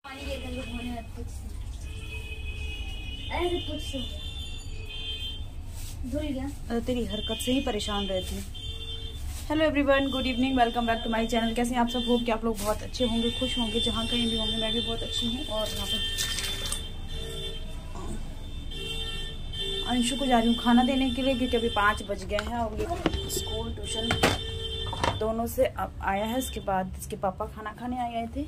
पानी दे देंगे धोने में कुछ ऐसे कुछ धुल गया। तेरी हरकत से ही परेशान रहती हूँ। Hello everyone, good evening, welcome back to my channel. कैसे हैं आप सब? होप कि आप लोग बहुत अच्छे होंगे, खुश होंगे, जहाँ कहीं भी होंगे। मैं भी बहुत अच्छी हूँ। और यहाँ पर अंशु को जा रही हूँ खाना देने के लिए, क्योंकि अभी 5 बज गए हैं और ये स्कूल ट्यूशन दोनों से अब आया है। इसके बाद इसके पापा खाना खाने आए थे,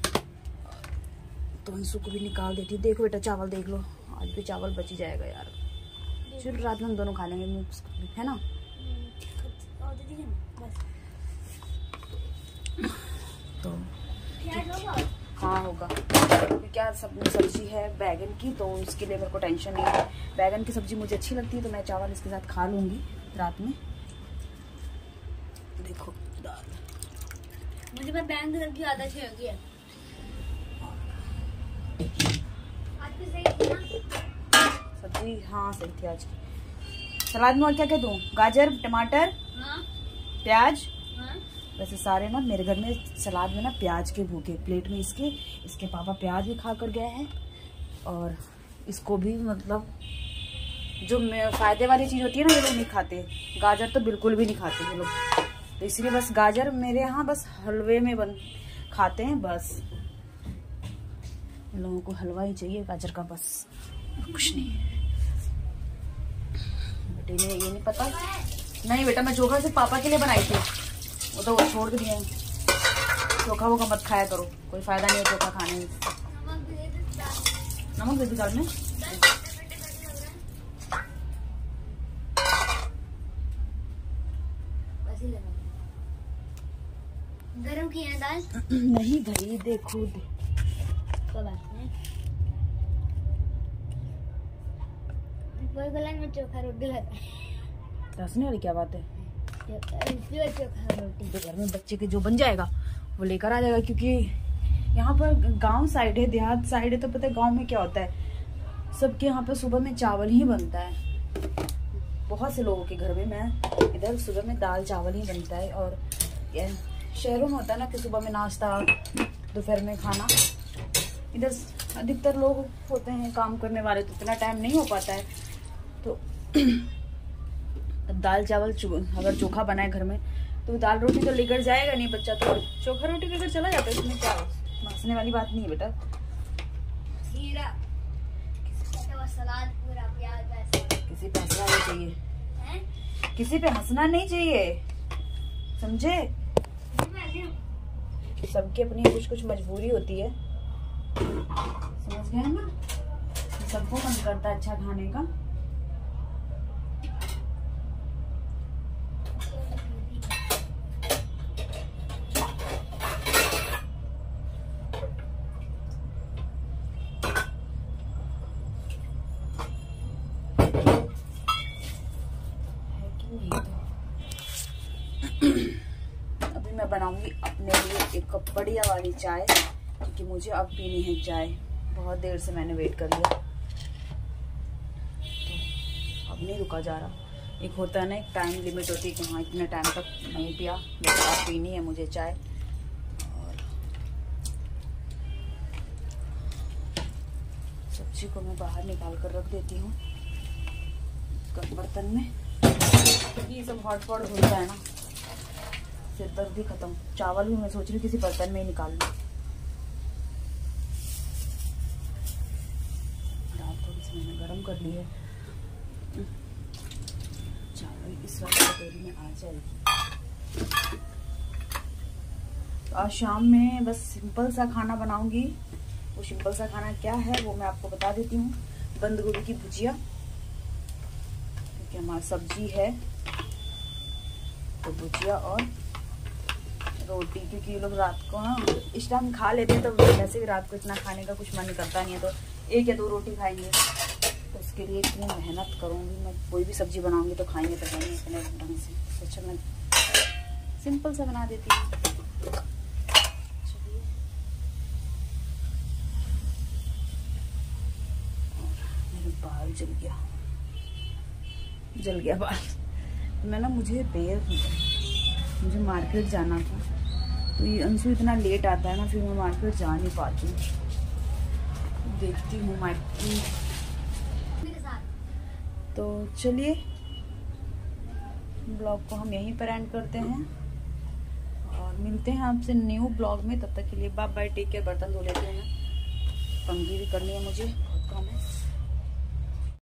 तो अंशु को भी निकाल देती। देखो बेटा, चावल देख लो, आज भी चावल बच ही जाएगा यार। चलो रात में हम दोनों खा लेंगे, है ना? तो हाँ होगा, क्या सब्जी है बैगन की, तो उसके लिए मेरे को टेंशन नहीं है। बैगन की सब्जी मुझे अच्छी लगती है, तो मैं चावल इसके साथ खा लूँगी रात में। देखो दाल, मुझे बस बैंगन की सब्जी ज़्यादा अच्छी लगी है। आज भी सही थी ना सब्जी? हाँ सही थी आज की। सलाद में और क्या क्या दूँ? गाजर, टमाटर, हाँ? प्याज। हाँ? वैसे सारे ना मेरे घर में सलाद में ना प्याज के भूखे प्लेट में इसके पापा प्याज भी खा कर गए हैं। और इसको भी मतलब जो फायदे वाली चीज़ होती है ना, ये लोग नहीं खाते। गाजर तो बिल्कुल भी नहीं खाते ये लोग, तो इसलिए बस गाजर मेरे यहाँ बस हलवे में खाते हैं बस। इन लोगों को हलवा ही चाहिए गाजर का, बस कुछ नहीं है। बेटे ने ये नहीं पता। नहीं बेटा, मैं चोखा सिर्फ पापा के लिए बनाई थी, वो तो वो छोड़ के दिए। चोखा वोखा मत खाया करो, कोई फायदा नहीं है चोखा खाने में। नमक दे दो दाल में। गरम की है दाल? नहीं भाई, देखो कोई बात नहीं। कोई गला में चोखा रोटी खाता है। हंसने वाली क्या बात है? चोखा रोटी तो घर में बच्चे के जो बन जाएगा वो लेकर आ जाएगा, क्योंकि यहाँ पर गांव साइड है, देहात साइड है, तो पता है गांव में क्या होता है, सबके यहाँ पर सुबह में चावल ही बनता है। बहुत से लोगों के घर में, मैं इधर सुबह में दाल चावल ही बनता है। और शहरों में होता है ना कि सुबह में नाश्ता, दोपहर में खाना। इधर अधिकतर लोग होते हैं काम करने वाले, तो इतना टाइम नहीं हो पाता है। तो दाल चावल अगर चोखा बनाए घर में, तो दाल रोटी तो लेकर जाएगा नहीं बच्चा, तो चोखा रोटी लेकर चला जाता है। इसमें क्या हंसने वाली बात नहीं है बेटा। सलाद पूरा प्याज, किसी पे हंसना नहीं चाहिए, किसी पे हंसना नहीं चाहिए, समझे? सबकी अपनी कुछ कुछ मजबूरी होती है, समझ गए ना? सबको मन करता है अच्छा खाने का। अभी मैं बनाऊंगी अपने लिए एक कप बढ़िया वाली चाय, क्योंकि मुझे अब पीनी है चाय। बहुत देर से मैंने वेट कर लिया, तो अब नहीं रुका जा रहा। एक होता है ना, एक टाइम लिमिट होती है कि हाँ इतने टाइम तक नहीं पिया, बस अब पीनी है मुझे चाय। और सब्जी को मैं बाहर निकाल कर रख देती हूँ बर्तन में। ये सब हॉटपॉट धुलता है ना, सिर दर्द भी खत्म। चावल भी मैं सोच रही हूँ किसी बर्तन में ही निकाल लूँ। दाल थोड़ी सी मैंने गरम कर ली है, चावल इस वाली कटोरी में आ जाएगी। तो आज शाम में बस सिंपल सा खाना बनाऊंगी। वो सिंपल सा खाना क्या है वो मैं आपको बता देती हूँ। बंद गोभी की भुजिया, क्योंकि हमारी सब्जी है, तो भुजिया और रोटी, क्योंकि ये लोग रात को ना इस टाइम खा लेते हैं, तो वैसे भी रात को इतना खाने का कुछ मन करता नहीं है, तो 1 या 2 रोटी खाएंगे। तो उसके लिए इतनी मेहनत करूँगी मैं, कोई भी सब्जी बनाऊंगी तो खाएंगे तो खाएंगे इतने ढंग से। अच्छा मैं सिंपल सा बना देती हूँ। चलिए, मेरा बाल जल गया बाल। मैं ना मुझे मार्केट जाना था, तो ये अंशु इतना लेट आता है ना, फिर मैं मार्केट जा नहीं पाती हूँ। देखती हूँ माइकी। मेरे साथ। तो चलिए ब्लॉग को हम यहीं पर एंड करते हैं और मिलते हैं आपसे न्यू ब्लॉग में। तब तक के लिए बाय बाय, टेक केयर। बर्तन धो लेते हैं, कंघी भी करनी है मुझे, बहुत काम है।